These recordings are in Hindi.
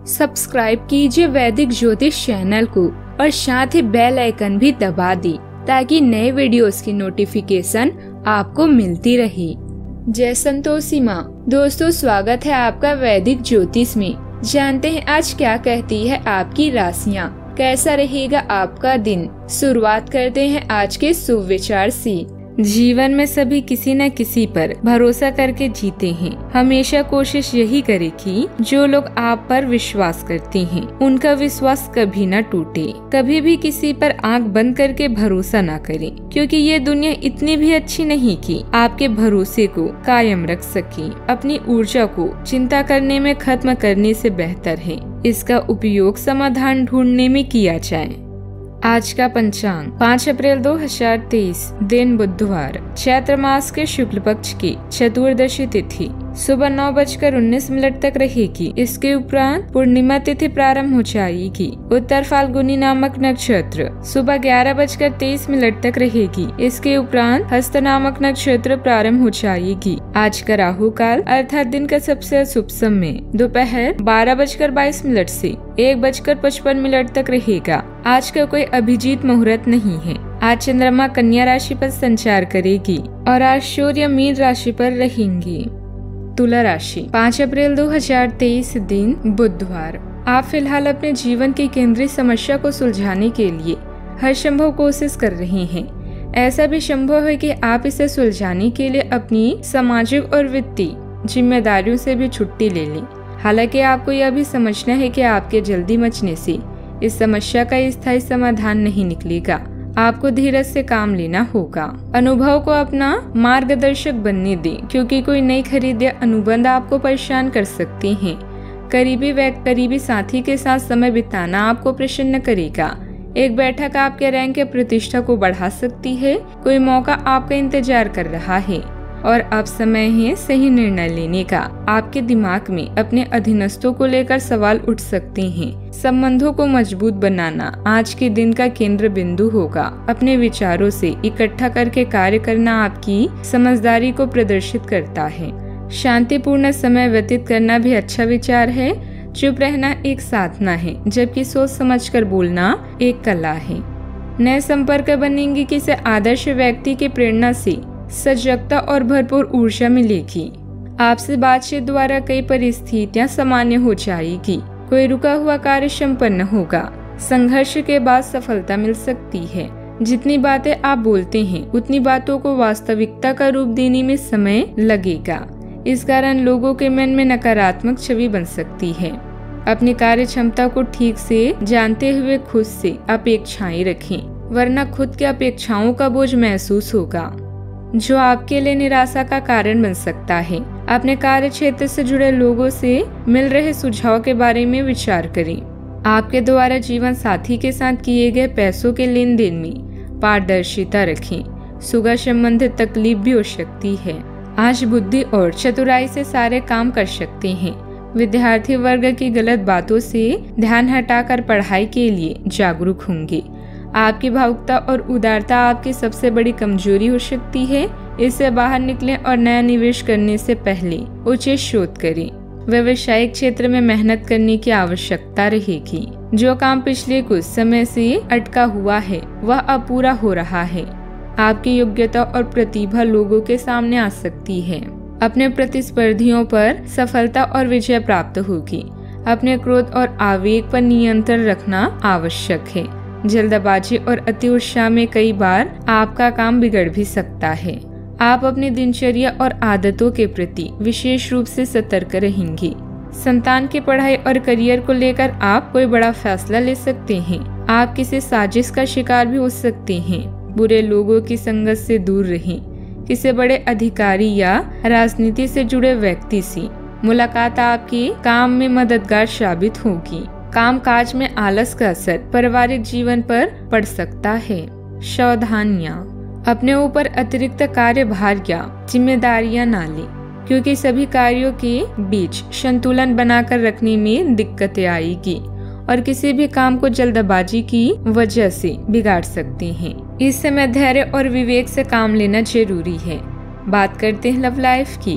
सब्सक्राइब कीजिए वैदिक ज्योतिष चैनल को और साथ ही बेल आइकन भी दबा दी ताकि नए वीडियोस की नोटिफिकेशन आपको मिलती रहे। जय संतोषी माँ। दोस्तों, स्वागत है आपका वैदिक ज्योतिष में। जानते हैं आज क्या कहती है आपकी राशियाँ, कैसा रहेगा आपका दिन। शुरुआत करते हैं आज के शुभ विचार से। जीवन में सभी किसी न किसी पर भरोसा करके जीते हैं। हमेशा कोशिश यही करें कि जो लोग आप पर विश्वास करते हैं उनका विश्वास कभी न टूटे। कभी भी किसी पर आंख बंद करके भरोसा न करें, क्योंकि ये दुनिया इतनी भी अच्छी नहीं कि आपके भरोसे को कायम रख सके। अपनी ऊर्जा को चिंता करने में खत्म करने से बेहतर है इसका उपयोग समाधान ढूंढने में किया जाए। आज का पंचांग 5 अप्रैल 2023, दिन बुधवार, चैत्र मास के शुक्ल पक्ष की चतुर्दशी तिथि सुबह 9:19 तक रहेगी। इसके उपरांत पूर्णिमा तिथि प्रारंभ हो जाएगी। उत्तर फाल्गुनी नामक नक्षत्र सुबह 11:23 तक रहेगी। इसके उपरांत हस्त नामक नक्षत्र प्रारंभ हो जाएगी। आज का राहु काल अर्थात दिन का सबसे अशुभ समय दोपहर 12:22 से 1:55 तक रहेगा। आज का कोई अभिजीत मुहूर्त नहीं है। आज चंद्रमा कन्या राशि पर संचार करेगी और आज सूर्य मीन राशि पर रहेंगी। तुला राशि 5 अप्रैल 2023, दिन बुधवार। आप फिलहाल अपने जीवन की केंद्रीय समस्या को सुलझाने के लिए हर संभव कोशिश कर रहे हैं। ऐसा भी संभव है कि आप इसे सुलझाने के लिए अपनी सामाजिक और वित्तीय जिम्मेदारियों से भी छुट्टी ले लें। हालांकि आपको यह भी समझना है कि आपके जल्दी मचने से इस समस्या का स्थायी समाधान नहीं निकलेगा। आपको धीरज से काम लेना होगा। अनुभव को अपना मार्गदर्शक बनने दें, क्योंकि कोई नई खरीद या अनुबंध आपको परेशान कर सकते हैं। करीबी साथी के साथ समय बिताना आपको प्रसन्न करेगा। एक बैठक आपके रैंक या प्रतिष्ठा को बढ़ा सकती है। कोई मौका आपका इंतजार कर रहा है और अब समय है सही निर्णय लेने का। आपके दिमाग में अपने अधीनस्थों को लेकर सवाल उठ सकते हैं। संबंधों को मजबूत बनाना आज के दिन का केंद्र बिंदु होगा। अपने विचारों से इकट्ठा करके कार्य करना आपकी समझदारी को प्रदर्शित करता है। शांतिपूर्ण समय व्यतीत करना भी अच्छा विचार है। चुप रहना एक साधना है, जबकि सोच समझकर बोलना एक कला है। नए संपर्क बनेंगे। किसी आदर्श व्यक्ति की प्रेरणा से सजगता और भरपूर ऊर्जा मिलेगी। आपसे बातचीत द्वारा कई परिस्थितियां सामान्य हो जाएगी। कोई रुका हुआ कार्य संपन्न होगा। संघर्ष के बाद सफलता मिल सकती है। जितनी बातें आप बोलते हैं उतनी बातों को वास्तविकता का रूप देने में समय लगेगा। इस कारण लोगों के मन में नकारात्मक छवि बन सकती है। अपनी कार्य क्षमता को ठीक से जानते हुए खुद से अपेक्षाएं रखें, वरना खुद की अपेक्षाओं का बोझ महसूस होगा जो आपके लिए निराशा का कारण बन सकता है। अपने कार्य क्षेत्र से जुड़े लोगों से मिल रहे सुझाव के बारे में विचार करें। आपके द्वारा जीवन साथी के साथ किए गए पैसों के लेन देन में पारदर्शिता रखें। सुगर संबंधित तकलीफ भी हो सकती है। आज बुद्धि और चतुराई से सारे काम कर सकते हैं। विद्यार्थी वर्ग की गलत बातों से ध्यान हटाकर पढ़ाई के लिए जागरूक होंगे। आपकी भावुकता और उदारता आपकी सबसे बड़ी कमजोरी हो सकती है। इससे बाहर निकलें और नया निवेश करने से पहले उचित शोध करें। व्यवसायिक क्षेत्र में मेहनत करने की आवश्यकता रहेगी। जो काम पिछले कुछ समय से अटका हुआ है वह अब पूरा हो रहा है। आपकी योग्यता और प्रतिभा लोगों के सामने आ सकती है। अपने प्रतिस्पर्धियों पर सफलता और विजय प्राप्त होगी। अपने क्रोध और आवेग पर नियंत्रण रखना आवश्यक है। जल्दबाजी और अति उत्साह में कई बार आपका काम बिगड़ भी सकता है। आप अपनी दिनचर्या और आदतों के प्रति विशेष रूप से सतर्क रहेंगे। संतान की पढ़ाई और करियर को लेकर आप कोई बड़ा फैसला ले सकते हैं। आप किसी साजिश का शिकार भी हो सकते हैं। बुरे लोगों की संगत से दूर रहें। किसी बड़े अधिकारी या राजनीति से जुड़े व्यक्ति से मुलाकात आपके काम में मददगार साबित होगी। काम काज में आलस का असर पारिवारिक जीवन पर पड़ सकता है। सावधानियां, अपने ऊपर अतिरिक्त कार्यभार या जिम्मेदारियां न लें, क्योंकि सभी कार्यों के बीच संतुलन बनाकर रखने में दिक्कतें आएगी और किसी भी काम को जल्दबाजी की वजह से बिगाड़ सकते हैं। इस समय धैर्य और विवेक से काम लेना जरूरी है। बात करते हैं लव लाइफ की।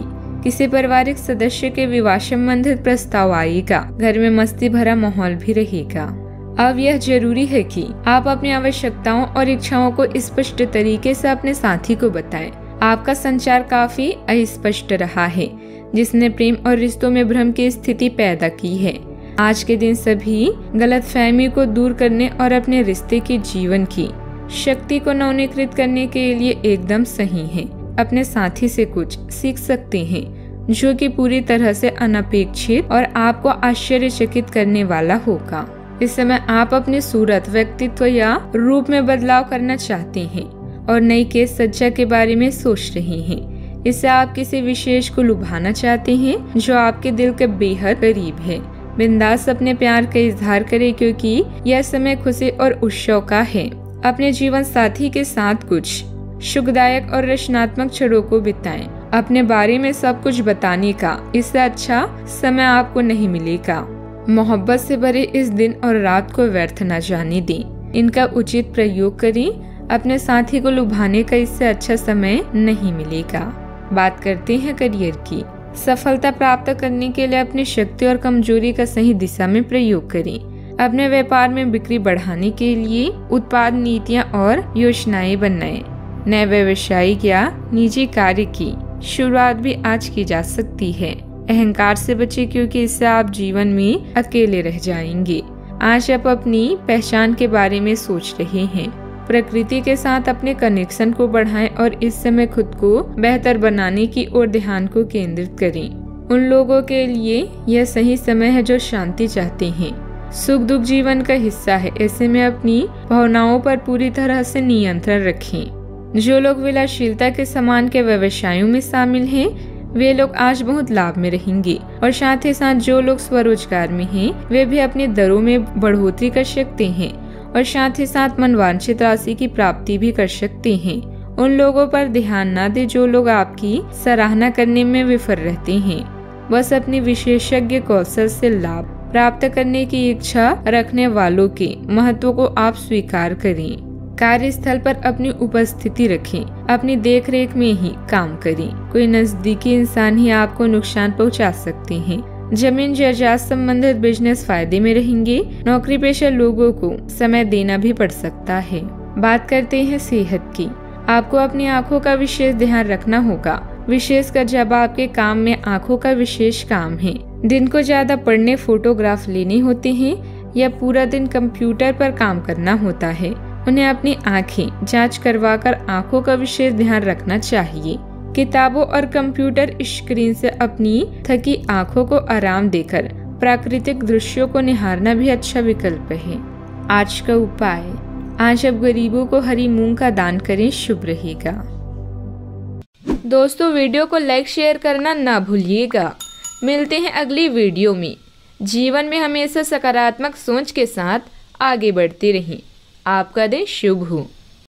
किसी पारिवारिक सदस्य के विवाह संबंधित प्रस्ताव आएगा। घर में मस्ती भरा माहौल भी रहेगा। अब यह जरूरी है कि आप अपनी आवश्यकताओं और इच्छाओं को स्पष्ट तरीके से अपने साथी को बताएं। आपका संचार काफी अस्पष्ट रहा है, जिसने प्रेम और रिश्तों में भ्रम की स्थिति पैदा की है। आज के दिन सभी गलतफहमी को दूर करने और अपने रिश्ते के जीवन की शक्ति को नवीनीकृत करने के लिए एकदम सही है। अपने साथी से कुछ सीख सकते हैं जो कि पूरी तरह से अनपेक्षित और आपको आश्चर्यचकित करने वाला होगा। इस समय आप अपनी सूरत, व्यक्तित्व या रूप में बदलाव करना चाहते हैं और नई केस सज्जा के बारे में सोच रहे हैं। इससे आप किसी विशेष को लुभाना चाहते हैं जो आपके दिल के बेहद करीब है। बिंदास अपने प्यार का इजहार करें क्योंकि यह समय खुशी और उत्सव का है। अपने जीवन साथी के साथ कुछ सुखदायक और रचनात्मक क्षणों को बिताएं। अपने बारे में सब कुछ बताने का इससे अच्छा समय आपको नहीं मिलेगा। मोहब्बत से भरे इस दिन और रात को व्यर्थ न जाने दें। इनका उचित प्रयोग करें। अपने साथी को लुभाने का इससे अच्छा समय नहीं मिलेगा। बात करते हैं करियर की। सफलता प्राप्त करने के लिए अपनी शक्ति और कमजोरी का सही दिशा में प्रयोग करें। अपने व्यापार में बिक्री बढ़ाने के लिए उत्पाद नीतियां और योजनाएं बनाएं। नए व्यवसायिक या निजी कार्य की शुरुआत भी आज की जा सकती है। अहंकार से बचें क्योंकि इससे आप जीवन में अकेले रह जाएंगे। आज आप अपनी पहचान के बारे में सोच रहे हैं। प्रकृति के साथ अपने कनेक्शन को बढ़ाएं और इस समय खुद को बेहतर बनाने की ओर ध्यान को केंद्रित करें। उन लोगों के लिए यह सही समय है जो शांति चाहते हैं। सुख दुख जीवन का हिस्सा है, ऐसे में अपनी भावनाओं पर पूरी तरह से नियंत्रण रखें। जो लोग विलासशीलता के सामान के व्यवसायों में शामिल हैं, वे लोग आज बहुत लाभ में रहेंगे और साथ ही साथ जो लोग स्वरोजगार में हैं, वे भी अपनी दरों में बढ़ोतरी कर सकते हैं और साथ ही साथ मनवांछित राशि की प्राप्ति भी कर सकते हैं। उन लोगों पर ध्यान न दें जो लोग आपकी सराहना करने में विफल रहते हैं। बस अपनी विशेषज्ञ कौशल से लाभ प्राप्त करने की इच्छा रखने वालों के महत्व को आप स्वीकार करें। कार्यस्थल पर अपनी उपस्थिति रखें। अपनी देखरेख में ही काम करें। कोई नजदीकी इंसान ही आपको नुकसान पहुंचा सकते हैं। जमीन जायदाद संबंधित बिजनेस फायदे में रहेंगे। नौकरी पेशा लोगों को समय देना भी पड़ सकता है। बात करते हैं सेहत की। आपको अपनी आँखों का विशेष ध्यान रखना होगा, विशेषकर जब आपके काम में आँखों का विशेष काम है। दिन को ज्यादा पढ़ने, फोटोग्राफ लेने होते हैं या पूरा दिन कंप्यूटर पर काम करना होता है। उन्हें अपनी आँखें जांच करवाकर आँखों का विशेष ध्यान रखना चाहिए। किताबों और कंप्यूटर स्क्रीन से अपनी थकी आँखों को आराम देकर प्राकृतिक दृश्यों को निहारना भी अच्छा विकल्प है। आज का उपाय, आज आप गरीबों को हरी मूंग का दान करें, शुभ रहेगा। दोस्तों, वीडियो को लाइक शेयर करना ना भूलिएगा। मिलते हैं अगली वीडियो में। जीवन में हमेशा सकारात्मक सोच के साथ आगे बढ़ते रहें। आपका दिन शुभ हो।